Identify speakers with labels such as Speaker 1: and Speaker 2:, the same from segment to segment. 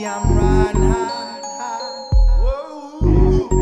Speaker 1: see I'm riding high, whoa.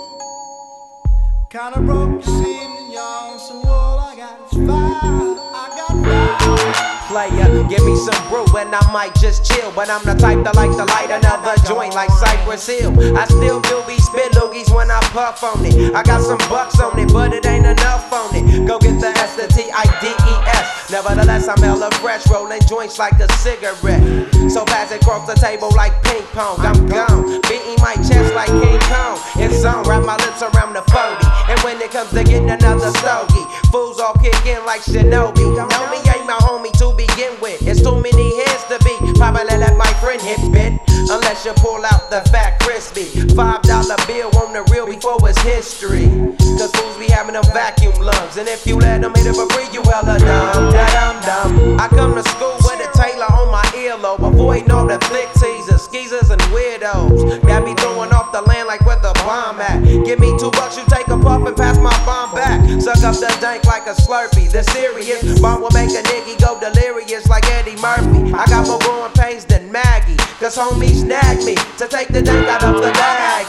Speaker 1: Kinda broke this evening, y'all, so all I got is fire. I got fire.
Speaker 2: Player, give me some brew and I might just chill. But I'm the type that like to light another joint like Cypress Hill. I still do be spit loogies when I puff on it. I got some bucks on it, but it ain't enough on it. Go get the S, the T-I-D-E-S. Nevertheless, I'm hella fresh, rolling joints like a cigarette. So pass it across the table like ping pong. I'm gone, beating my chest like King Kong. It's on, wrap my lips around the 40. And when it comes to getting another stogie, fools all kick in like Shinobi. Know me ain't my homie to begin with. It's too many heads to be. Probably let my friend hit bit. Unless you pull out the fat crispy $5 bill on the real before it's history. Cause fools be having them vacuum lungs. And if you let them hit it for free, you hella dumb, da-dum-dum. I come to school with a Taylor on my earlobe, avoiding all the flick teasers, skeezers and weirdos that be throwing off the land like where the bomb at. Give me $2, you take a puff and pass my bomb back. Suck up the dank like a Slurpee. The serious bomb will make a nigga go delirious like Eddie Murphy. I got more growing pains than Maggie, cause homies snag me to take the dank out of the bag.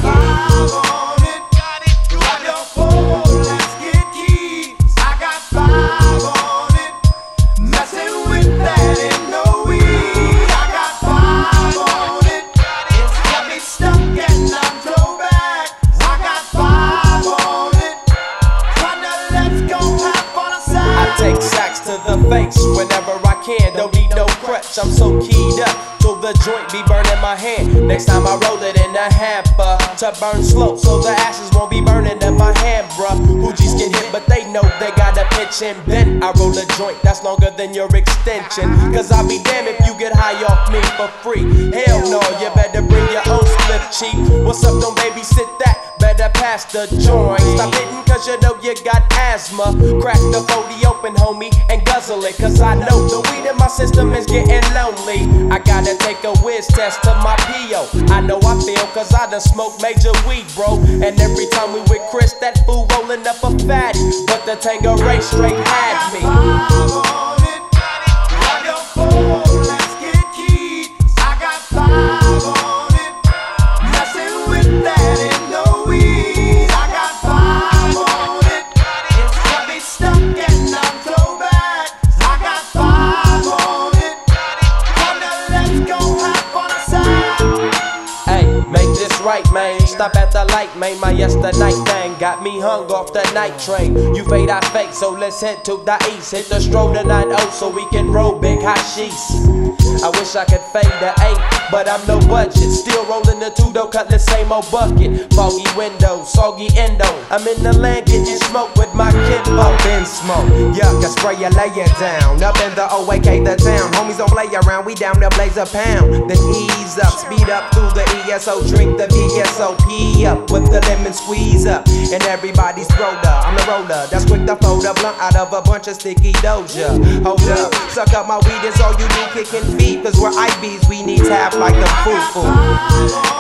Speaker 2: Take sacks to the face whenever I can, don't need no crutch, I'm so keyed up, so the joint be burning my hand. Next time I roll it in a hamper, to burn slow, so the ashes won't be burning in my hand, bruh. Hoogies get hit, but they know they gotta pitch and bend. I roll a joint that's longer than your extension, cause I'll be damned if you get high off me for free. Hell no, you better bring your own split cheap. What's up, don't babysit that, better pass the joint. Stop hitting cause you know you got asthma. Crack the 40 open, homie, and guzzle it, cause I know the weed in my system is getting lonely. I gotta take a whiz test to my P.O. I know I feel cause I done smoked major weed, bro. And every time we with Chris, that fool rolling up a fatty, but the Tangeray straight had me. Right, man, stop at the light, man. My yesterday thing got me hung off the night train. You fade, I fake, so let's head to the east. Hit the stroll to 90 so we can roll big hashish. I wish I could fade the 8, but I'm no budget. Still rolling the 2 though, cut the same old bucket. Foggy windows, soggy endo. I'm in the land getting smoke with my kid.
Speaker 3: Up in smoke, yuck, I spray you, lay it down. Up in the OAK, the town. Homies don't play around, we down there blaze a pound. Then ease up, speed up through the ESO, drink the VSOP up with the lemon squeeze up. And everybody's throwed up. I'm the roller that's quick to fold a blunt out of a bunch of sticky doja. Hold up, suck up my weed, is all you do, kicking feet. Cause we're IBs, we need tap like the foo-foo.